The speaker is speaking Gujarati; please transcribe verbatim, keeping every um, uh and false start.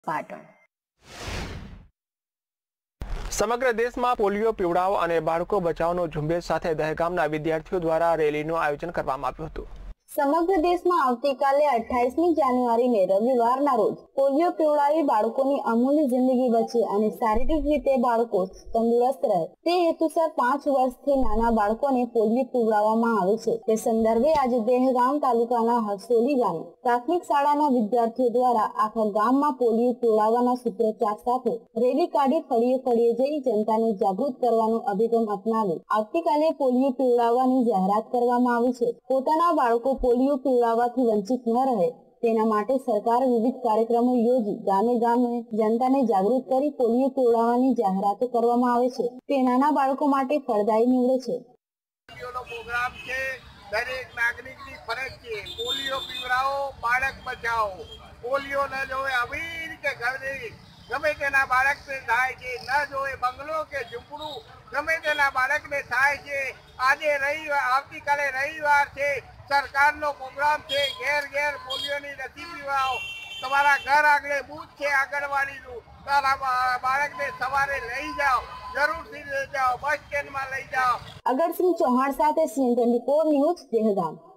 પાટણ સમગ્ર દેશમાં પોલિયો પીવડાવો અને બાળકો બચાવનો ઝુંબેશ સાથે દહેગામના વિદ્યાર્થીઓ દ્વારા રેલીનું આયોજન કરવામાં આવ્યું હતું। સમગ્ર દેશમાં આવતીકાલે અઠ્ઠાવીસમી જાન્યુઆરીને રવિવારના રોજ પોલિયો પીવડાવી બાળકોની અમૂલ્ય જિંદગી બચે અને શારીરિક રીતે બાળકો તંદુરસ્ત રહે તે હેતુસર પાંચ વર્ષથી નાના બાળકોને પોલિયો પીવડાવવામાં આવે છે। તે સંદર્ભે આજે દહેગામ તાલુકાના હરસોલી ગામે પ્રાથમિક શાળાના વિદ્યાર્થીઓ દ્વારા આખા ગામમાં પોલિયો પીવડાવવાના સૂત્રોચ્ચાર સાથે રેલી કાઢી ફળીએ ફળીએ જઈ જનતાને જાગૃત કરવાનો અભિગમ અપનાવી આવતીકાલે પોલિયો પીવડાવવાની જાહેરાત કરવામાં આવી છે। પોતાના બાળકો પોલિયો પીવડાવવાથી વંચિત ન રહે તેના માટે સરકારે વિવિધ કાર્યક્રમો યોજી ગામે ગામે જનતાને જાગૃત કરી પોલિયો પીવડાવવાની જાહેરાતો કરવામાં આવે છે। તે નાના બાળકો માટે ફળદાયી નીવડે છે। પોલિયોનો પ્રોગ્રામ છે, દરેક નાગરિકની ફરજ છે પોલિયો પીવડાવો, બાળક બચાવો। પોલિયો ન જોવે અમીર કે ગરીબ, ગમે તેના બાળકને થાય છે, ન જોવે બંગલો કે ઝૂંપડું, ગમે તેના બાળકને થાય છે। આજે રવિવાર, આવતીકાલે રવિવાર છે, સરકારનો પ્રોગ્રામ છે, ઘેર ઘેર પોલિયોની રસી પીવડાવો। તમારા ઘર આગળ બૂથ છે આંગણવાડીનું, તારા બાળકને સવારે લઈ જાઓ, જરૂરથી લઈ જાઓ, બસ સ્ટેન્ડમાં લઈ જાઓ। અગરસિંહ ચૌહાણ સાથે CN twenty four news Dehgam.